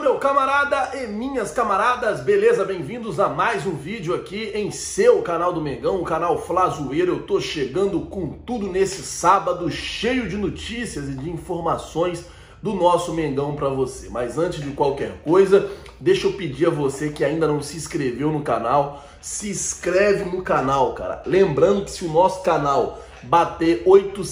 meu camarada e minhas camaradas, beleza? Bem-vindos a mais um vídeo aqui em seu canal do Mengão, o canal Flazoeiro. Eu tô chegando com tudo nesse sábado, cheio de notícias e de informações do nosso Mengão pra você. Mas antes de qualquer coisa, deixa eu pedir a você que ainda não se inscreveu no canal, se inscreve no canal, cara. Lembrando que se o nosso canal bater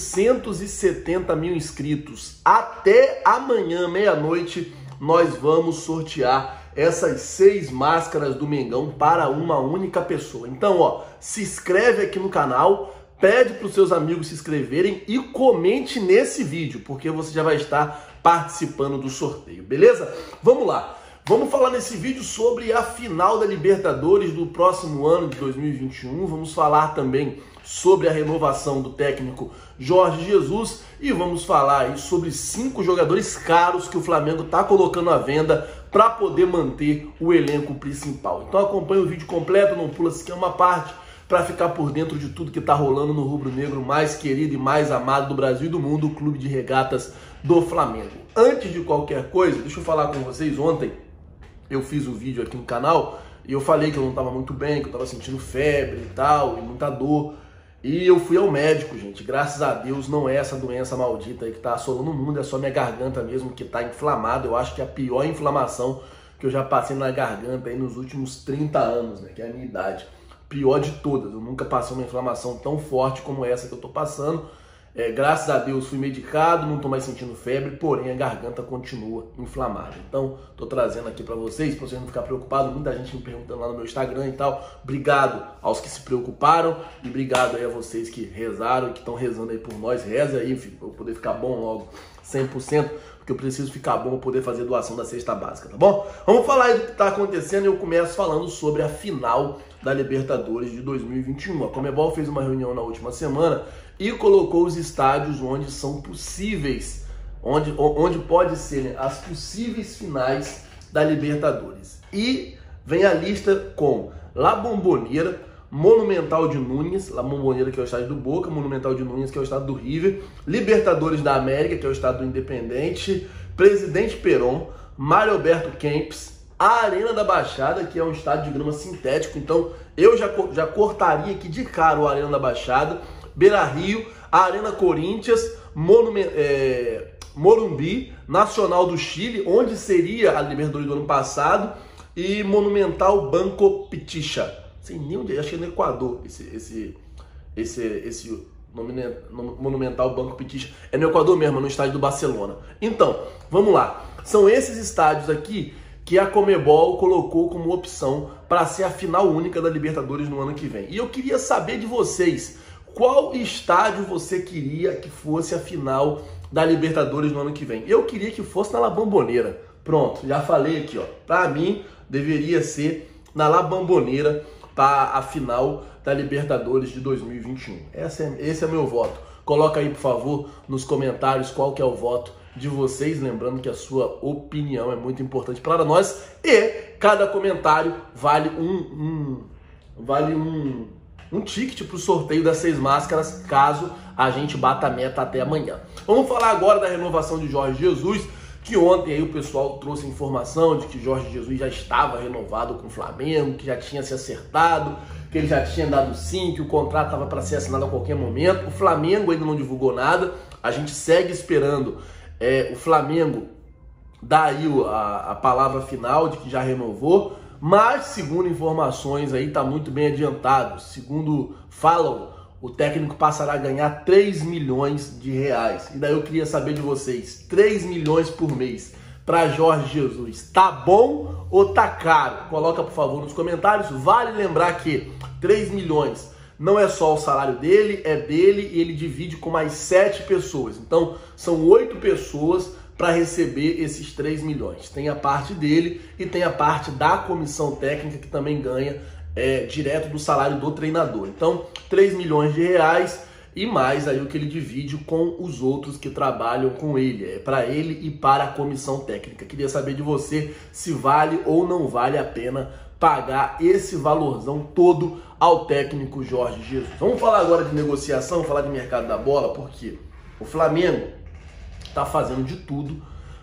870 mil inscritos até amanhã, meia-noite, nós vamos sortear essas 6 máscaras do Mengão para uma única pessoa. Então, ó, se inscreve aqui no canal, pede para os seus amigos se inscreverem e comente nesse vídeo, porque você já vai estar participando do sorteio, beleza? Vamos lá. Vamos falar nesse vídeo sobre a final da Libertadores do próximo ano de 2021. Vamos falar também sobre a renovação do técnico Jorge Jesus e vamos falar aí sobre 5 jogadores caros que o Flamengo está colocando à venda para poder manter o elenco principal. Então acompanhe o vídeo completo, não pula sequer uma parte, para ficar por dentro de tudo que está rolando no rubro-negro mais querido e mais amado do Brasil e do mundo, o Clube de Regatas do Flamengo. Antes de qualquer coisa, deixa eu falar com vocês. Ontem eu fiz um vídeo aqui no canal e eu falei que eu não estava muito bem, que eu estava sentindo febre e tal, e muita dor. E eu fui ao médico, gente. Graças a Deus não é essa doença maldita aí que tá assolando o mundo, é só minha garganta mesmo que tá inflamada. Eu acho que é a pior inflamação que eu já passei na garganta aí nos últimos 30 anos, né? Que é a minha idade. Pior de todas. Eu nunca passei uma inflamação tão forte como essa que eu tô passando. Graças a Deus fui medicado, não tô mais sentindo febre, porém a garganta continua inflamada. Então, tô trazendo aqui pra vocês não ficar preocupado. Muita gente me perguntando lá no meu Instagram e tal. Obrigado aos que se preocuparam e obrigado aí a vocês que rezaram e que estão rezando aí por nós. Reza aí, filho, pra eu poder ficar bom logo, 100%, porque eu preciso ficar bom pra poder fazer doação da cesta básica, tá bom? Vamos falar aí do que tá acontecendo e eu começo falando sobre a final da Libertadores de 2021. A Conmebol fez uma reunião na última semana e colocou os estádios onde são possíveis, onde pode ser, né, as possíveis finais da Libertadores. E vem a lista com La Bombonera, Monumental de Núñez, La Bombonera que é o estádio do Boca, Monumental de Núñez que é o estádio do River, Libertadores da América que é o estádio do Independente, Presidente Perón, Mário Alberto Kempes, a Arena da Baixada, que é um estádio de grama sintético, então eu já cortaria aqui de cara o Arena da Baixada, Beira-Rio, Arena Corinthians, Morumbi, Nacional do Chile, onde seria a Libertadores do ano passado, e Monumental Banco Pichincha. Sem nem onde, acho que é no Equador, esse Monumental Banco Pichincha. É no Equador mesmo, no estádio do Barcelona. Então, vamos lá. São esses estádios aqui que a Conmebol colocou como opção para ser a final única da Libertadores no ano que vem. E eu queria saber de vocês, qual estádio você queria que fosse a final da Libertadores no ano que vem? Eu queria que fosse na La Bombonera. Pronto, já falei aqui, ó. Para mim, deveria ser na La Bombonera para a final da Libertadores de 2021. Esse é meu voto. Coloca aí, por favor, nos comentários qual que é o voto de vocês, lembrando que a sua opinião é muito importante para nós e cada comentário vale um ticket para o sorteio das 6 máscaras, caso a gente bata a meta até amanhã. Vamos falar agora da renovação de Jorge Jesus, que ontem aí o pessoal trouxe informação de que Jorge Jesus já estava renovado com o Flamengo, que já tinha se acertado, que ele já tinha dado sim, que o contrato estava para ser assinado a qualquer momento. O Flamengo ainda não divulgou nada, a gente segue esperando o Flamengo dar aí a palavra final de que já renovou, mas segundo informações aí tá muito bem adiantado. Segundo falam, o técnico passará a ganhar 3 milhões de reais. E daí eu queria saber de vocês, 3 milhões por mês para Jorge Jesus, tá bom ou tá caro? Coloca por favor nos comentários. Vale lembrar que 3 milhões não é só o salário dele, é dele e ele divide com mais 7 pessoas. Então são 8 pessoas para receber esses 3 milhões. Tem a parte dele e tem a parte da comissão técnica que também ganha direto do salário do treinador. Então 3 milhões de reais e mais aí o que ele divide com os outros que trabalham com ele. É para ele e para a comissão técnica. Queria saber de você se vale ou não vale a pena pagar esse valorzão todo ao técnico Jorge Jesus. Vamos falar agora de negociação, falar de mercado da bola, porque o Flamengo está fazendo de tudo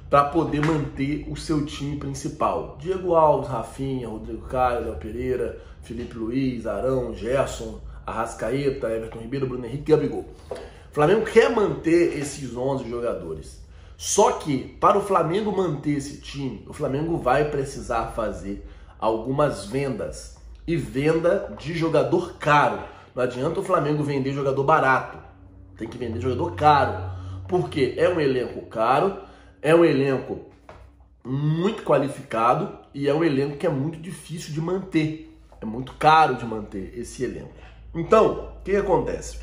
para poder manter o seu time principal. Diego Alves, Rafinha, Rodrigo Caio, Léo Pereira, Felipe Luiz, Arão, Gerson, Arrascaeta, Everton Ribeiro, Bruno Henrique e Gabigol. O Flamengo quer manter esses 11 jogadores. Só que, para o Flamengo manter esse time, o Flamengo vai precisar fazer algumas vendas. E venda de jogador caro. Não adianta o Flamengo vender jogador barato. Tem que vender jogador caro. Porque é um elenco caro, é um elenco muito qualificado e é um elenco que é muito difícil de manter. É muito caro de manter esse elenco. Então, o que acontece?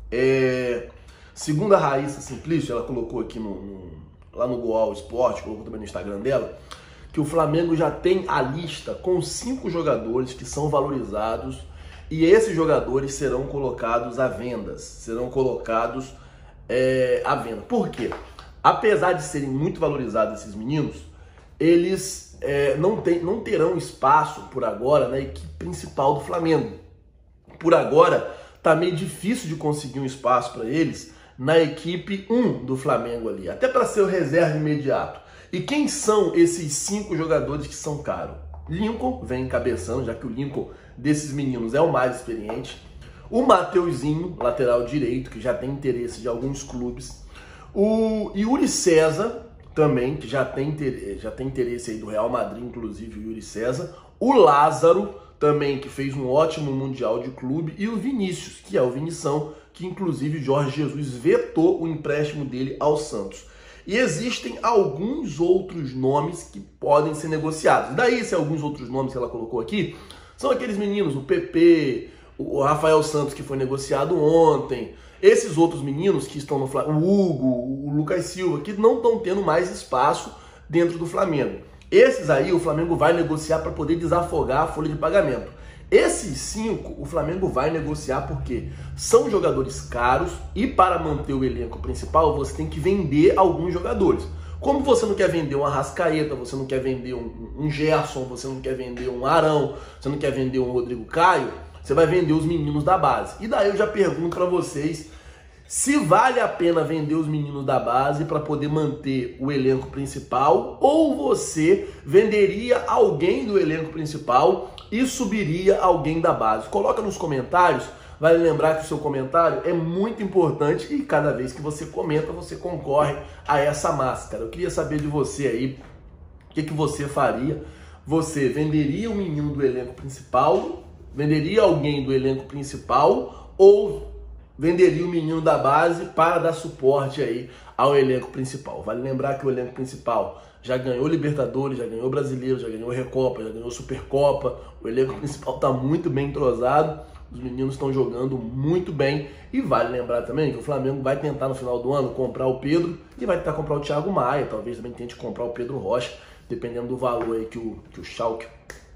Segundo a Raíssa Simplício, ela colocou aqui lá no Goal Esporte, colocou também no Instagram dela, que o Flamengo já tem a lista com 5 jogadores que são valorizados e esses jogadores serão colocados à venda. Serão colocados à venda. Por quê? Apesar de serem muito valorizados esses meninos, eles não terão espaço por agora na equipe principal do Flamengo. Por agora, tá meio difícil de conseguir um espaço para eles na equipe 1 do Flamengo ali, até para ser o reserva imediato. E quem são esses 5 jogadores que são caros? Lincoln vem encabeçando, já que o Lincoln desses meninos é o mais experiente. O Mateuzinho, lateral direito, que já tem interesse de alguns clubes. O Yuri César, também, que já tem interesse aí do Real Madrid, inclusive o Yuri César. O Lázaro, também, que fez um ótimo Mundial de clube. E o Vinícius, que é o Vinição, que inclusive Jorge Jesus vetou o empréstimo dele ao Santos. E existem alguns outros nomes que podem ser negociados. Daí, esses alguns outros nomes que ela colocou aqui, são aqueles meninos, o PP, o Rafael Santos, que foi negociado ontem, esses outros meninos que estão no Flamengo, o Hugo, o Lucas Silva, que não estão tendo mais espaço dentro do Flamengo. Esses aí o Flamengo vai negociar para poder desafogar a folha de pagamento. Esses 5 o Flamengo vai negociar porque são jogadores caros e para manter o elenco principal você tem que vender alguns jogadores. Como você não quer vender um Arrascaeta, você não quer vender um Gerson, você não quer vender um Arão, você não quer vender um Rodrigo Caio, você vai vender os meninos da base. E daí eu já pergunto para vocês se vale a pena vender os meninos da base para poder manter o elenco principal ou você venderia alguém do elenco principal e subiria alguém da base. Coloca nos comentários, vale lembrar que o seu comentário é muito importante e cada vez que você comenta, você concorre a essa máscara. Eu queria saber de você aí, o que você faria? Você venderia o menino do elenco principal, venderia alguém do elenco principal ou venderia o menino da base para dar suporte aí ao elenco principal? Vale lembrar que o elenco principal já ganhou Libertadores, já ganhou Brasileiro, já ganhou Recopa, já ganhou Supercopa. O elenco principal está muito bem entrosado, os meninos estão jogando muito bem. E vale lembrar também que o Flamengo vai tentar no final do ano comprar o Pedro e vai tentar comprar o Thiago Maia, talvez também tente comprar o Pedro Rocha, dependendo do valor aí que o Schalke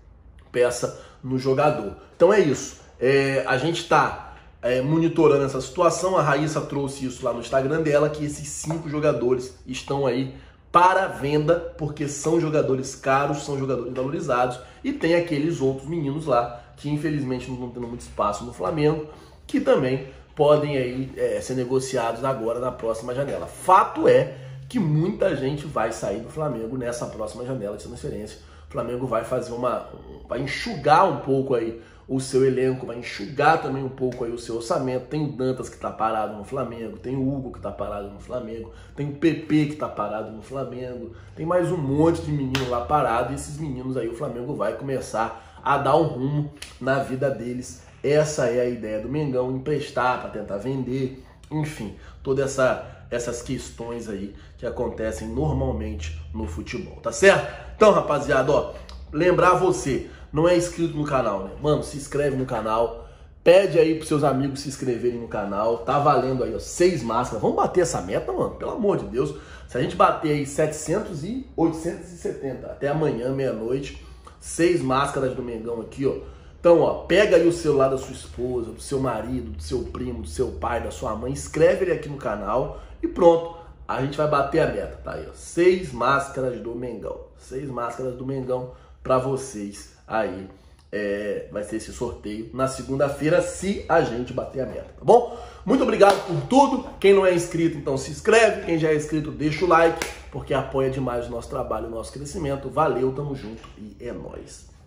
peça no jogador. Então é isso, a gente está monitorando essa situação. A Raíssa trouxe isso lá no Instagram dela, que esses 5 jogadores estão aí para venda, porque são jogadores caros, são jogadores valorizados, e tem aqueles outros meninos lá, que infelizmente não estão tendo muito espaço no Flamengo, que também podem aí ser negociados agora na próxima janela. Fato é que muita gente vai sair do Flamengo nessa próxima janela de transferência. O Flamengo vai fazer vai enxugar um pouco aí o seu elenco, vai enxugar também um pouco aí o seu orçamento. Tem o Dantas que está parado no Flamengo, tem o Hugo que está parado no Flamengo, tem o PP que está parado no Flamengo, tem mais um monte de menino lá parado, e esses meninos aí o Flamengo vai começar a dar um rumo na vida deles. Essa é a ideia do Mengão, emprestar para tentar vender, enfim, todas essas questões aí que acontecem normalmente no futebol, tá certo? Então, rapaziada, ó, lembrar você, não é inscrito no canal, né? Mano, se inscreve no canal, pede aí pros seus amigos se inscreverem no canal, tá valendo aí, ó, 6 máscaras. Vamos bater essa meta, mano, pelo amor de Deus. Se a gente bater aí 700 e 870 até amanhã, meia-noite, 6 máscaras do Mengão aqui, ó. Então, ó, pega aí o celular da sua esposa, do seu marido, do seu primo, do seu pai, da sua mãe, inscreve ele aqui no canal e pronto. A gente vai bater a meta, tá aí, ó. 6 máscaras do Mengão. 6 máscaras do Mengão pra vocês aí vai ser esse sorteio na segunda-feira, se a gente bater a meta, tá bom? Muito obrigado por tudo. Quem não é inscrito, então se inscreve. Quem já é inscrito, deixa o like, porque apoia demais o nosso trabalho, o nosso crescimento. Valeu, tamo junto e é nóis.